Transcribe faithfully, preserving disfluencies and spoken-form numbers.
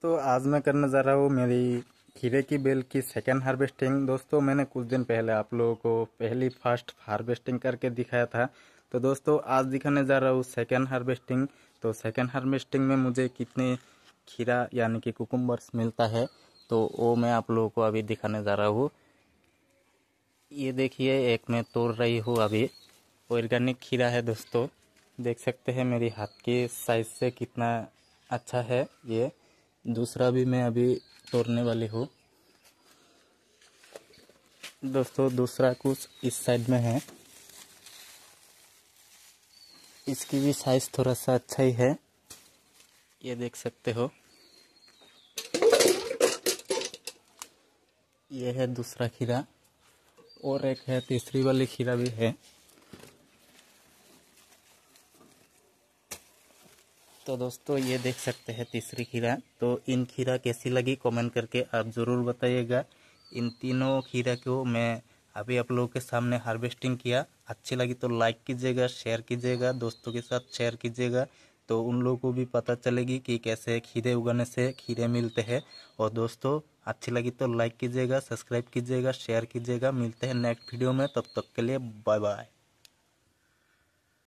तो आज मैं करने जा रहा हूँ मेरी खीरे की बेल की सेकेंड हार्वेस्टिंग। दोस्तों मैंने कुछ दिन पहले आप लोगों को पहली फर्स्ट हार्वेस्टिंग करके दिखाया था। तो दोस्तों आज दिखाने जा रहा हूँ सेकेंड हार्वेस्टिंग। तो सेकेंड हार्वेस्टिंग में मुझे कितने खीरा यानी कि कुकुम्बर्स मिलता है तो वो मैं आप लोगों को अभी दिखाने जा रहा हूँ। ये देखिए, एक मैं तोड़ रही हूँ अभी। ऑर्गेनिक खीरा है दोस्तों, देख सकते हैं मेरी हाथ की साइज से कितना अच्छा है ये। दूसरा भी मैं अभी तोड़ने वाली हूँ दोस्तों। दूसरा कुछ इस साइड में है, इसकी भी साइज थोड़ा सा अच्छा ही है, ये देख सकते हो। ये है दूसरा खीरा और एक है तीसरी वाली खीरा भी है। तो दोस्तों ये देख सकते हैं तीसरी खीरा। तो इन खीरा कैसी लगी कमेंट करके आप ज़रूर बताइएगा। इन तीनों खीरा को मैं अभी आप लोगों के सामने हार्वेस्टिंग किया। अच्छी लगी तो लाइक कीजिएगा, शेयर कीजिएगा, दोस्तों के साथ शेयर कीजिएगा, तो उन लोगों को भी पता चलेगी कि कैसे खीरे उगाने से खीरे मिलते हैं। और दोस्तों अच्छी लगी तो लाइक कीजिएगा, सब्सक्राइब कीजिएगा, शेयर कीजिएगा। मिलते हैं नेक्स्ट वीडियो में, तब तक के लिए बाय बाय।